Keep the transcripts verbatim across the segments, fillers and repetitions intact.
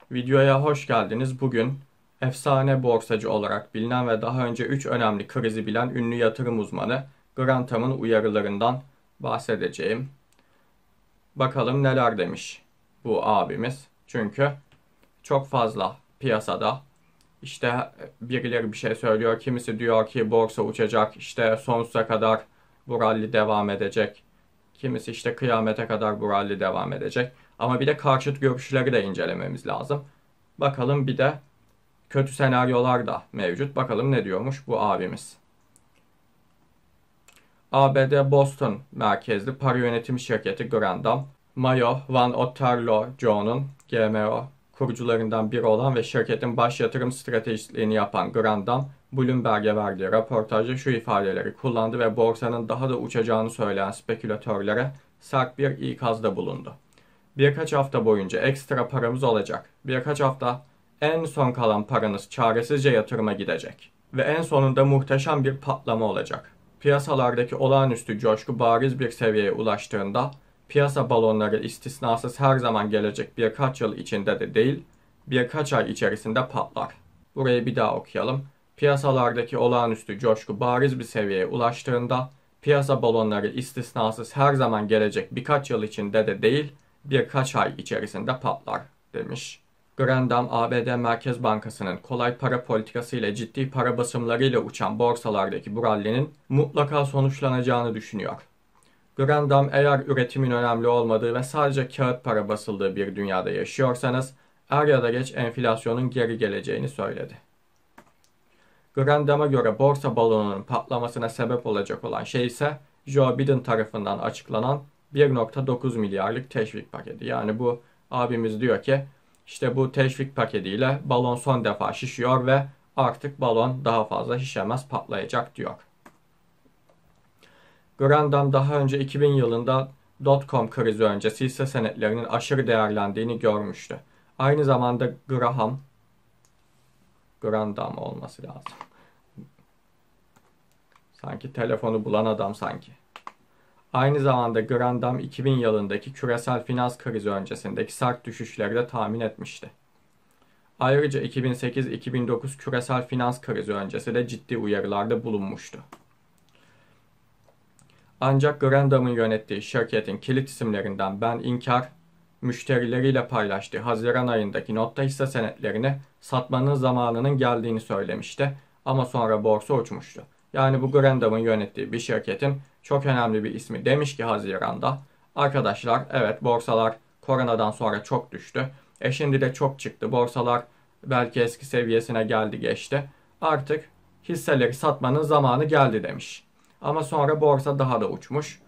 Videoya hoş geldiniz. Bugün efsane borsacı olarak bilinen ve daha önce üç önemli krizi bilen ünlü yatırım uzmanı Grantham'ın uyarılarından bahsedeceğim. Bakalım neler demiş bu abimiz. Çünkü çok fazla piyasada işte birileri bir şey söylüyor. Kimisi diyor ki borsa uçacak, işte sonsuza kadar bu rally devam edecek. Kimisi işte kıyamete kadar bu rally devam edecek. Ama bir de karşıt görüşleri de incelememiz lazım. Bakalım bir de kötü senaryolar da mevcut. Bakalım ne diyormuş bu abimiz. A B D Boston merkezli para yönetimi şirketi Grantham, Mayo Van Otterloo John'un G M O kurucularından biri olan ve şirketin baş yatırım stratejistliğini yapan Grantham, Bloomberg'e verdiği röportajda şu ifadeleri kullandı ve borsanın daha da uçacağını söyleyen spekülatörlere sert bir ikazda bulundu. Birkaç hafta boyunca ekstra paramız olacak. Birkaç hafta en son kalan paranız çaresizce yatırıma gidecek. Ve en sonunda muhteşem bir patlama olacak. Piyasalardaki olağanüstü coşku bariz bir seviyeye ulaştığında piyasa balonları istisnasız her zaman gelecek birkaç yıl içinde de değil, birkaç ay içerisinde patlar. Burayı bir daha okuyalım. Piyasalardaki olağanüstü coşku bariz bir seviyeye ulaştığında piyasa balonları istisnasız her zaman gelecek birkaç yıl içinde de değil, birkaç ay içerisinde patlar demiş. Grantham, A B D Merkez Bankası'nın kolay para politikası ile ciddi para basımlarıyla uçan borsalardaki bu rallinin mutlaka sonuçlanacağını düşünüyor. Grantham, eğer üretimin önemli olmadığı ve sadece kağıt para basıldığı bir dünyada yaşıyorsanız, er ya da geç enflasyonun geri geleceğini söyledi. Grantham'a göre borsa balonunun patlamasına sebep olacak olan şey ise Joe Biden tarafından açıklanan bir nokta dokuz milyarlık teşvik paketi. Yani bu abimiz diyor ki işte bu teşvik paketiyle balon son defa şişiyor ve artık balon daha fazla şişemez, patlayacak diyor. Grantham daha önce iki bin yılında dot-com krizi öncesi hisse senetlerinin aşırı değerlendiğini görmüştü. Aynı zamanda Graham, Grantham olması lazım. Sanki telefonu bulan adam sanki. Aynı zamanda Grantham iki bin yılındaki küresel finans krizi öncesindeki sert düşüşleri de tahmin etmişti. Ayrıca iki bin sekiz iki bin dokuz küresel finans krizi öncesi de ciddi uyarılarda bulunmuştu. Ancak Grantham'ın yönettiği şirketin kilit isimlerinden Ben Inkar, müşterileriyle paylaştığı Haziran ayındaki notta hisse senetlerini satmanın zamanının geldiğini söylemişti ama sonra borsa uçmuştu. Yani bu Grantham'ın yönettiği bir şirketin çok önemli bir ismi demiş ki Haziran'da, arkadaşlar evet borsalar koronadan sonra çok düştü. E şimdi de çok çıktı. Borsalar belki eski seviyesine geldi geçti. Artık hisseleri satmanın zamanı geldi demiş. Ama sonra borsa daha da uçmuş.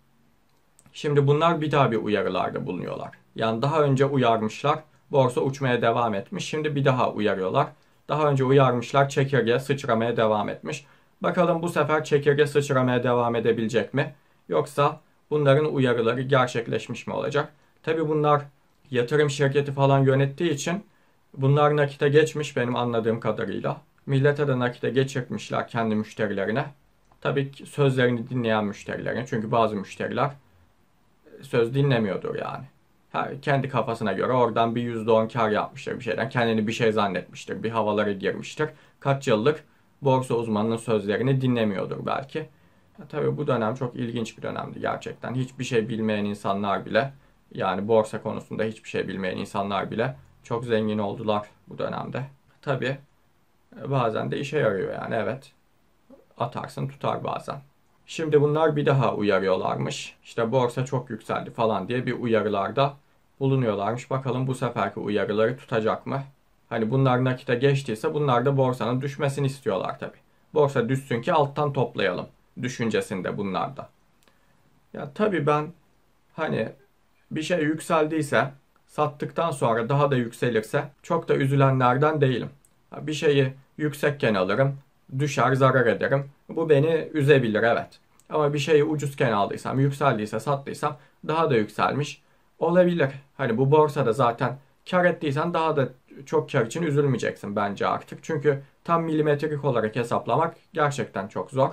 Şimdi bunlar bir daha bir uyarılarda bulunuyorlar. Yani daha önce uyarmışlar, borsa uçmaya devam etmiş. Şimdi bir daha uyarıyorlar. Daha önce uyarmışlar, çekirge sıçramaya devam etmiş. Bakalım bu sefer çekirge sıçramaya devam edebilecek mi? Yoksa bunların uyarıları gerçekleşmiş mi olacak? Tabi bunlar yatırım şirketi falan yönettiği için bunlar nakite geçmiş benim anladığım kadarıyla. Millete de nakite geçirmişler kendi müşterilerine. Tabii ki sözlerini dinleyen müşterilerin. Çünkü bazı müşteriler söz dinlemiyordur yani. Her, kendi kafasına göre oradan bir yüzde on kar yapmıştır bir şeyden. Kendini bir şey zannetmiştir. Bir havalara girmiştir. Kaç yıllık borsa uzmanının sözlerini dinlemiyordur belki. Ya, tabii bu dönem çok ilginç bir dönemdi gerçekten. Hiçbir şey bilmeyen insanlar bile, yani borsa konusunda hiçbir şey bilmeyen insanlar bile çok zengin oldular bu dönemde. Tabii bazen de işe yarıyor yani, evet. Atarsın tutar bazen. Şimdi bunlar bir daha uyarıyorlarmış. İşte borsa çok yükseldi falan diye bir uyarılarda bulunuyorlarmış. Bakalım bu seferki uyarıları tutacak mı? Hani bunlar nakite geçtiyse bunlar da borsanın düşmesini istiyorlar tabii. Borsa düşsün ki alttan toplayalım düşüncesinde bunlar da. Ya tabii ben hani bir şey yükseldiyse sattıktan sonra daha da yükselirse çok da üzülenlerden değilim. Bir şeyi yüksekken alırım, düşer zarar ederim. Bu beni üzebilir, evet. Ama bir şeyi ucuzken aldıysam, yükseldiyse sattıysam daha da yükselmiş olabilir. Hani bu borsada zaten kar ettiysen daha da çok kar için üzülmeyeceksin bence artık. Çünkü tam milimetrik olarak hesaplamak gerçekten çok zor.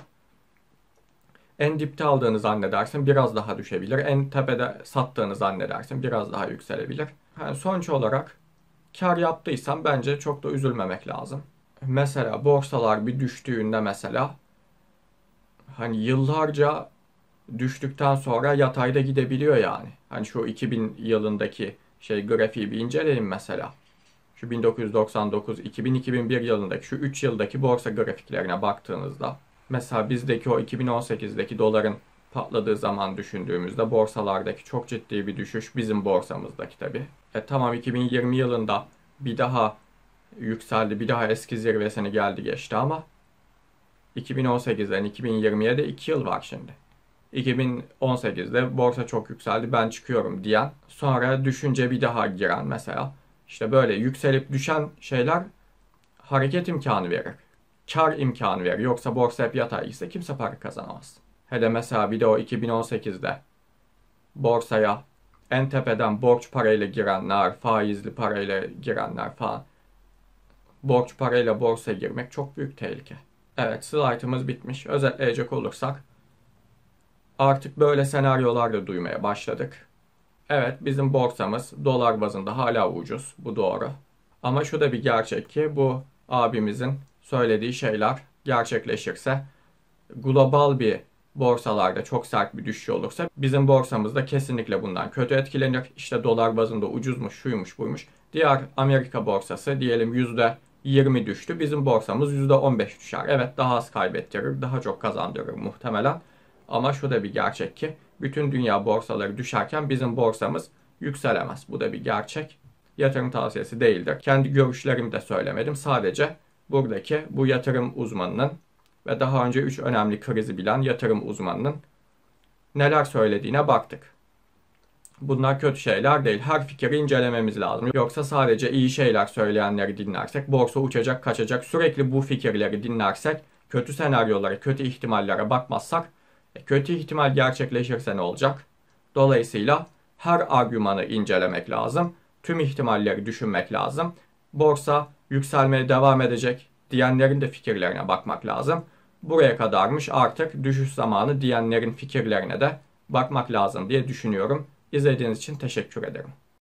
En dipte aldığını zannedersin biraz daha düşebilir. En tepede sattığını zannedersin biraz daha yükselebilir. Yani sonuç olarak kar yaptıysan bence çok da üzülmemek lazım. Mesela borsalar bir düştüğünde mesela hani yıllarca düştükten sonra yatayda gidebiliyor yani. Hani şu iki bin yılındaki şey grafiği bir inceleyin mesela. Şu bin dokuz yüz doksan dokuz, iki bin, iki bin bir yılındaki şu üç yıldaki borsa grafiklerine baktığınızda mesela bizdeki o iki bin on sekizdeki doların patladığı zaman düşündüğümüzde borsalardaki çok ciddi bir düşüş bizim borsamızdaki tabii. E tamam iki bin yirmi yılında bir daha yükseldi, bir daha eski zirvesini geldi geçti ama iki bin on sekizden iki bin yirmiye de iki yıl var şimdi. iki bin on sekizde borsa çok yükseldi ben çıkıyorum diyen sonra düşünce bir daha giren mesela. İşte böyle yükselip düşen şeyler hareket imkanı verir. Kar imkanı verir. Yoksa borsa hep yatay ise kimse para kazanamaz. Hele mesela bir de o iki bin on sekizde borsaya en tepeden borç parayla girenler, faizli parayla girenler falan. Borç parayla borsaya girmek çok büyük tehlike. Evet, slaytımız bitmiş. Özetleyecek olursak artık böyle senaryolar da duymaya başladık. Evet, bizim borsamız dolar bazında hala ucuz. Bu doğru. Ama şu da bir gerçek ki bu abimizin söylediği şeyler gerçekleşirse global bir borsalarda çok sert bir düşüş olursa bizim borsamız da kesinlikle bundan kötü etkilenir. İşte dolar bazında ucuzmuş, şuymuş, buymuş. Diğer Amerika borsası diyelim yüzde yirmi düştü. Bizim borsamız yüzde on beş düşer. Evet daha az kaybettirir, daha çok kazandırır muhtemelen. Ama şu da bir gerçek ki bütün dünya borsaları düşerken bizim borsamız yükselemez. Bu da bir gerçek. Yatırım tavsiyesi değildir. Kendi görüşlerimi de söylemedim. Sadece buradaki bu yatırım uzmanının ve daha önce üç önemli krizi bilen yatırım uzmanının neler söylediğine baktık. Bunlar kötü şeyler değil. Her fikri incelememiz lazım. Yoksa sadece iyi şeyler söyleyenleri dinlersek, borsa uçacak, kaçacak, sürekli bu fikirleri dinlersek, kötü senaryolara, kötü ihtimallere bakmazsak, e, kötü ihtimal gerçekleşirse ne olacak? Dolayısıyla her argümanı incelemek lazım. Tüm ihtimalleri düşünmek lazım. Borsa yükselmeye devam edecek diyenlerin de fikirlerine bakmak lazım. Buraya kadarmış artık düşüş zamanı diyenlerin fikirlerine de bakmak lazım diye düşünüyorum. İzlediğiniz için teşekkür ederim.